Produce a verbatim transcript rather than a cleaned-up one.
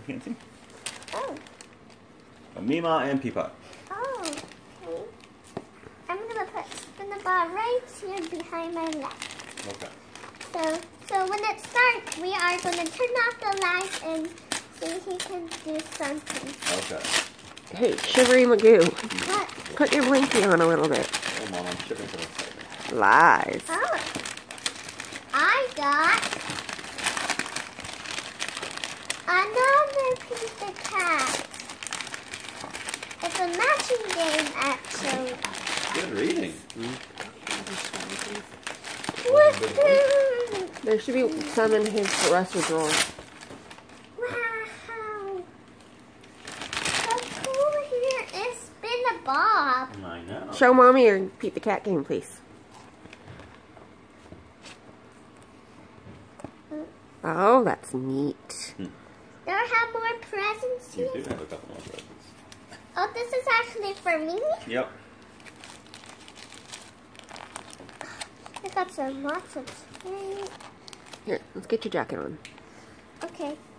can't see. Oh. A Mima and Peapod. Oh, okay. I'm gonna put spin the ball right here behind my leg. Okay. So, so when it starts, we are gonna turn off the lights and see he can do something. Okay. Hey, Shivery Magoo. What? Put your blinky on a little bit. Hold on, I'm shivering for excitement. Lies. Oh. I got another pizza cat. It's a matching game, actually. Good reading. Woohoo! There should be some in his dresser drawer. Wow! So cool here is Spin the Bob. I know. Show Mommy your Pete the Cat game, please. Oh, that's neat. Do I have more presents You here? do have a couple more presents. Oh, this is actually for me? Yep. I got some lots of things. Here, let's get your jacket on. Okay.